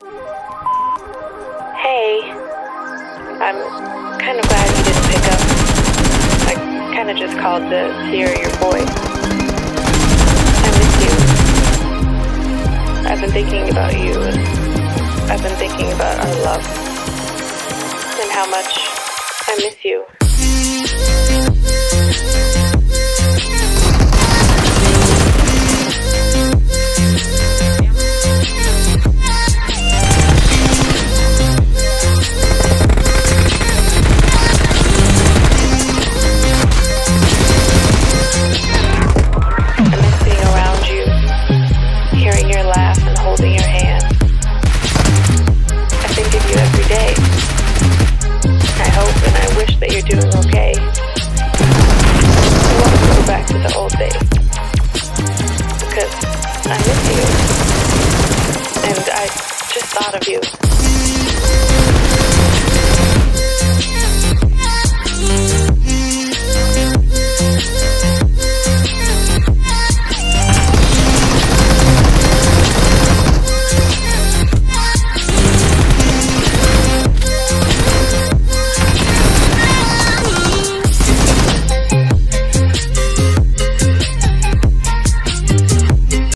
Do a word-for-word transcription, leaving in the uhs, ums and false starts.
Hey, I'm kind of glad you didn't pick up. I kind of just called to hear your voice. I miss you. I've been thinking about you, and I've been thinking about our love, and how much I miss you. Holding your hand. I think of you every day. I hope and I wish that you're doing okay. I want to go back to the old days. Because I miss you. And I just thought of you.